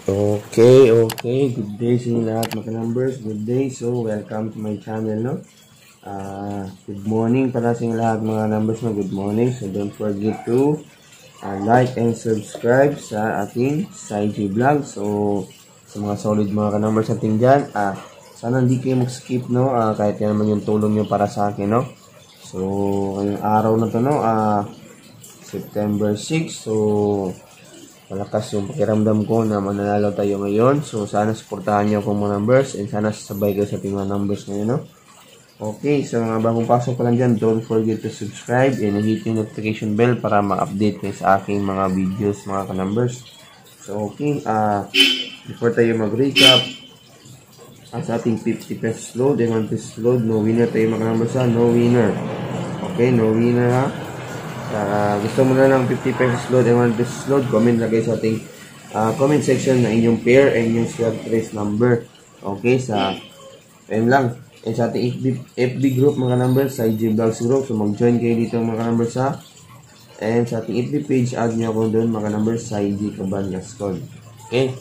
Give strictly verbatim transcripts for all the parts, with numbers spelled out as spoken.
Okay, okay. Good day sa inyo lahat mga numbers. Good day. So, welcome to my channel, no? Uh, good morning para sa inyo lahat mga numbers, no? Good morning. So, don't forget to uh, like and subscribe sa ating Saijay vlog. So, sa mga solid mga numbers natin dyan, uh, sana hindi kayo mag-skip, no? Uh, kahit yan naman yung tulong nyo para sa akin, no? So, ngayong araw na to, no? Uh, September sixth. So, malakas yung pakiramdam ko na mananalo tayo ngayon. So, sana supportahan nyo akong mga numbers and sana sasabay kayo sa ating mga numbers ngayon, no? Okay, so mga bagong pasok pa lang dyan, don't forget to subscribe and hit yung notification bell para ma-update kayo sa aking mga videos, mga ka-numbers. So, okay, uh, before tayo mag-recap, uh, sa ating fifty pesos load and one pesos load, no winner tayo mga numbers ha, no winner. Okay, no winner ha. Uh, gusto mo na ng fifty pesos load and one pesos load, comment na kayo sa ating uh, comment section na inyong pair and yung Swertres number. Okay, sa ayun lang. And sa ating F B, F B group mga numbers, Saijay Vlogs group. So mag-join kayo dito mga numbers ha. And sa ating F B page, add nyo ako doon mga numbers, Saijay Cabanascon. Okay.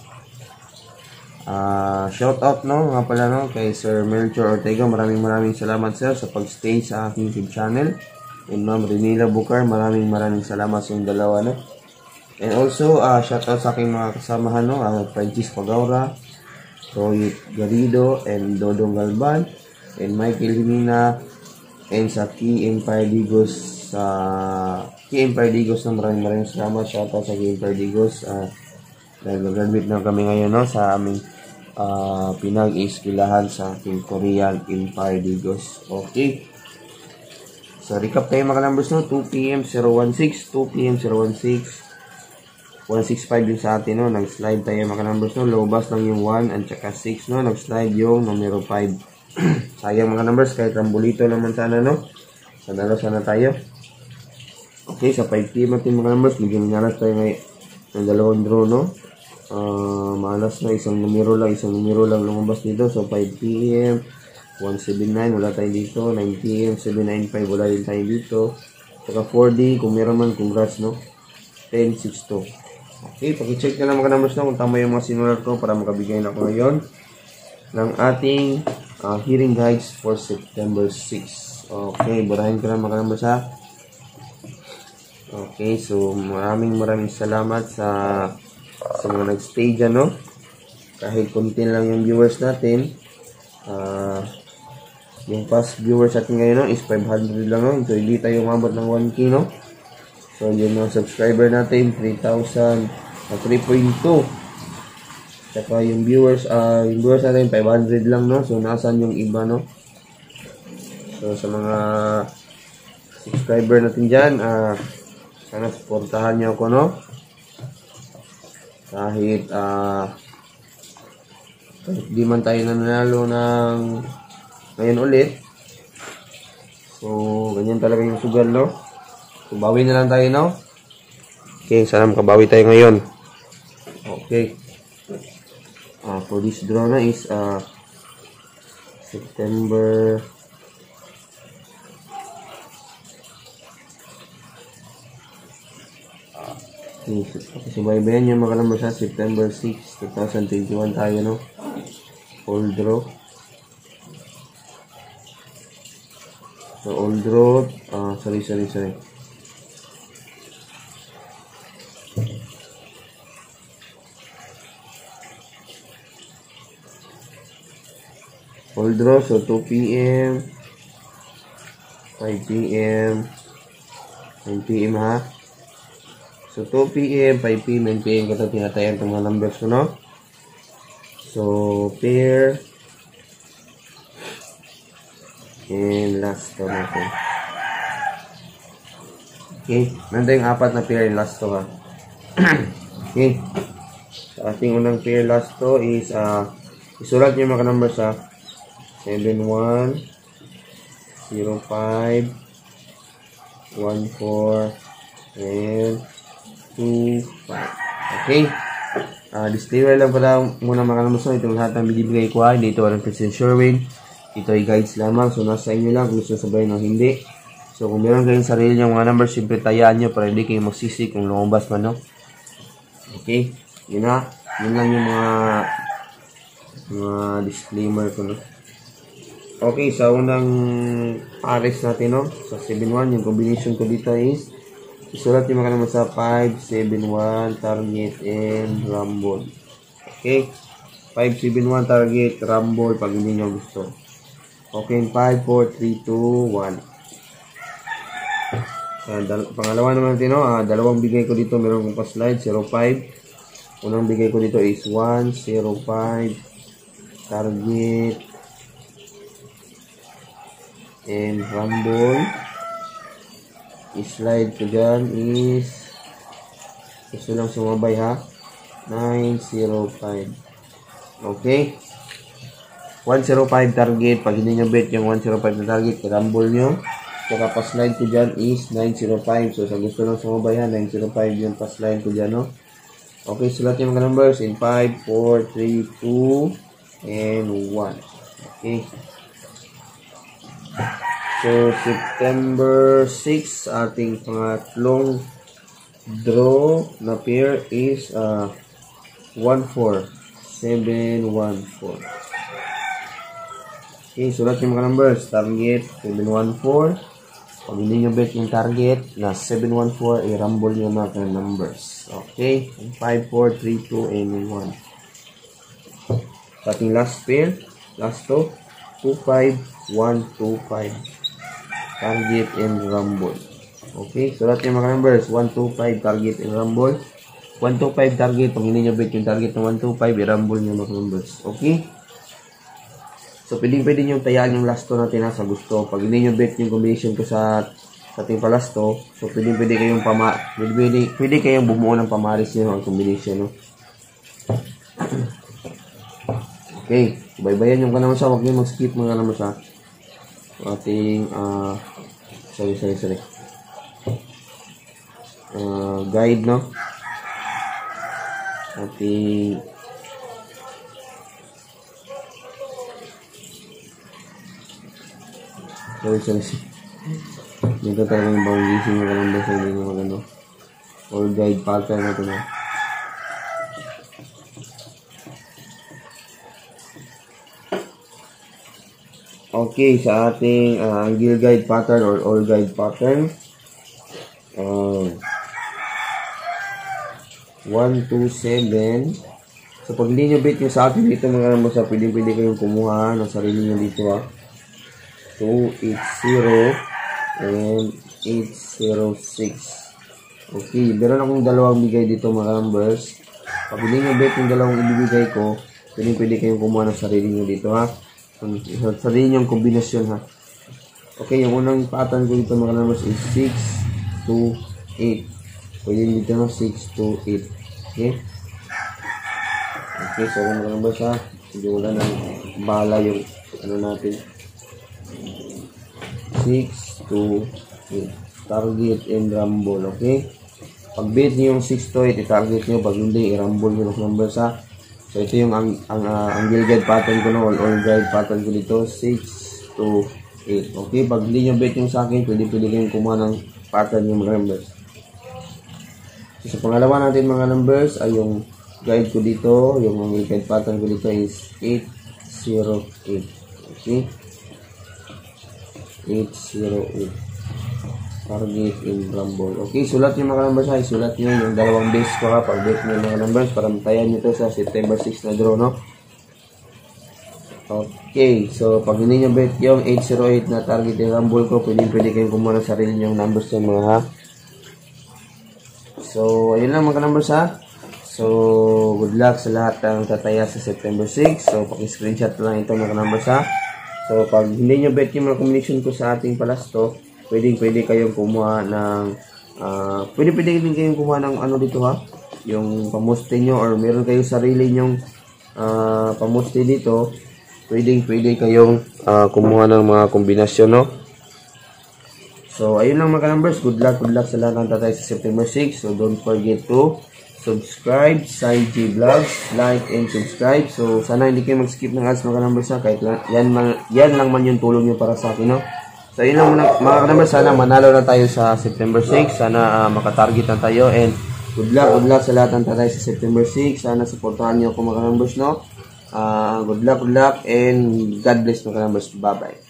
Uh, shout out no, nga pala no, kay Sir Melchor Ortega. Maraming maraming salamat sir sa pag-stay sa aking YouTube channel. And Ma'am Renila Bucar, maraming maraming salamat sa yung dalawa, no? And also, uh, shoutout sa aking mga kasamahan, no? Uh, Francis Pagaura, Roy Garrido, and Dodong Galban, and Michael Himina, and sa Key Empire Digos, sa uh, Key Empire Digos, no? Maraming maraming salamat. Shoutout sa Key Empire Digos. Uh, dahil mag-graduate na kami ngayon, no? Sa aming uh, pinag-iskilahan sa aking Korean Empire Digos. Okay. So, recap tayo mga numbers, no? two P M zero one six, two P M zero one six, one sixty-five yung sa atin, no? Nag-slide tayo mga numbers, no? Lobas lang yung one and tsaka six, no? Nag-slide yung numero five. Sayang mga numbers, kahit rambolito naman sana, no? Sanalo sana tayo. Okay, sa five P M natin mga numbers, medyo minalas tayo ngayon ng dalawang draw, no? Uh, malas na, isang numero lang, isang numero lang lumabas dito. So, five P M one seventy-nine, wala tayo dito. nine P M seven ninety-five, wala din tayo dito. Saka four D, kung meron man, congrats, no? ten sixty-two. Okay, pakicheck na lang mga numbers na kung tama yung mga sinulat ko para makabigay na ako ngayon ng ating uh, hearing guides for September sixth. Okay, burahin ko lang mga numbers ha. Okay, so maraming maraming salamat sa sa mga nag-stay dyan, no? Kahit konti lang yung viewers natin. Ah... Uh, Yung past viewers natin ngayon, no, is five hundred lang, no? So, hindi tayo umabot ng one K, no? So, yung mga subscriber natin, three thousand, uh, three point two. Saka yung viewers, uh, yung viewers natin, five hundred lang, no? So, nasan yung iba, no? So, sa mga subscriber natin dyan, uh, sana supportahan nyo ako, no? Kahit, uh, kahit di man tayo nanalo ng ngayon ulit. So, ganyan talaga yung sugal, no? So, bawi na lang tayo, no? Okay, sana makabawi tayo ngayon. Okay. Uh, for this draw na is uh, September okay, so baybayan yung mga number sa September sixth, twenty twenty-one tayo, no? Full draw. So, old road, uh, sorry, sorry, sorry. Old draw, so two P M, five P M, nine P M ha. So, two P M, five P M, nine P M, ito tinatayan itong mga numbers ko, no? So, pair, and last to natin. Okay. Nandun yung apat na pair and last to ha. Okay. So, ating unang pair last to is uh, isulat nyo yung mga numbers ha. seven one, zero five, one four, and two five. Okay. Uh, disclaimer lang pala muna mga numbers. Itong lahat ng binibigay ko ha. Dito walang percent sure win. Ito ay guides lamang. So, nasa inyo lang kung gusto sabayin o hindi. So, kung meron kayong sarili nyo mga numbers, siyempre tayaan nyo para hindi kayo magsisi kung lumabas man, no? Okay? Yun na. Yun lang yung mga mga disclaimer ko, no. Okay, sa unang pares natin, no, sa seven one, yung combination ko dito is isulat yung mga naman sa five seven one target and rumble. Okay, five seven one target, rumble pag hindi nyo gusto. Okay, five four three two one. Uh, pangalawa naman natin, no, uh, dalawang bigay ko dito, meron kong pa-slide, zero five. Unang bigay ko dito is one zero five target and rumble. I-slide ko dyan is gusto lang sumabay, ha, nine zero five. Okay, one zero five target. Pag hindi nyo bet yung one zero five na target, rumble nyo. Saka pa-slide ko dyan is nine zero five. So sa gusto lang sumabay, ha, nine zero five yung pa-slide ko dyan, no. Okay, sulat yung mga numbers in five four three two and one. Okay, so September six, ating pangatlong draw na pair is uh, one four seven one four. Okay, sulat yung mga numbers. Target seven one four. Pag hindi nyo bet yung target na seven one four, i-rumble nyo mga numbers. Okay, five four three two and one. Sa ating last pair, last two, two five one two five. Target and rumble. Okay, sulat yung mga numbers. one two five target and rumble. one two five target. Pag hindi nyo bet yung target ng one two five, i-rumble nyo mga numbers. Okay, so pwedeng pwede nyo tayaan yung last two natin, ha, sa gusto. Pag hindi nyo bet yung combination ko sa sa ating palasto, so pwedeng pwede kayong pama pwede, pwede, pwede kayong bumuo ng pamaris nyo ang combination, no. Okay, baybayan yung kanaman sa, huwag nyo mag-skip mga kanaman sa ating uh, sorry sorry sorry uh, guide, no, ating sorry sorry dito talagang bawang gising mga kalanda sa hindi mga ano or guide pattern natin, no. Okay, sa ating uh, angle guide pattern or all guide pattern, uh, one two seven. So pag hindi nyo bet yung sa atin dito mga naman sa, pwede pwede kayong kumuha ng sarili nyo dito, ha. two eight zero and eight zero six. Okay, meron akong dalawang bigay dito mga numbers. Pag hindi nyo bet yung dalawang ibibigay ko, pwede pwede kayong kumuha ng sarili nyo dito, ha. Sarili nyo yung kombinasyon, ha. Okay, yung unang pattern ko dito mga numbers is six two eight. Pwede dito no, six two eight. Okay, okay, so mga numbers, ha, hindi wala nang bala yung ano natin, six two eight target and rumble. Okay, pag bet nyo yung six two eight, i-target nyo. Pag hindi, i-rumble nyo yung numbers, ha. So ito yung ang ang uh, angle guide pattern ko, no, all, all guide pattern ko dito, six two eight. Okay, pag hindi nyo bet yung sa akin, pwede pwede kayong kumuha ng pattern yung mga numbers. So, sa pangalawa natin mga numbers ay yung guide ko dito, yung angle guide pattern ko dito is eight zero eight. Okay, eight zero eight target in rumble. Okay, sulat nyo mga numbers, ha. Sulat nyo yung dalawang base ko, ha, pag bet nyo mga numbers para matayan nyo to sa September six na draw, no. Okay, so pag hindi nyo bet yung eight zero eight na target in rumble ko, pwede pwede kayong kumuha ng sarili nyo yung numbers yung mga, ha. So ayun lang mga numbers, ha. So good luck sa lahat ng tataya sa September six. So paki-screenshot lang ito mga numbers, ha. So pag hindi nyo bet yung mga combination ko sa ating palasto, pwede pwede kayong kumuha ng uh, pwede pwede din kayong kumuha ng ano dito, ha, yung pamuste nyo, or meron kayong sarili nyong uh, pamuste dito, pwede pwede kayong uh, kumuha ng mga kombinasyon, no. So ayun lang mga numbers, good luck good luck sa lahat ng tatay sa September six. So don't forget to subscribe Saijay Vlogs, like and subscribe. So sana hindi kayo mag-skip ng ads mga numbers, ha, kahit lang, yan, man, yan lang man yung tulong nyo para sa akin, no. So yun lang mga numbers, sana manalo na tayo sa September six, sana uh, makatarget na tayo, and Good luck, good luck sa lahat ng tatay sa September six. Sana supportahan niyo ako mga kalambers, no? Uh, good luck, good luck, and God bless mga kalambers. Bye-bye.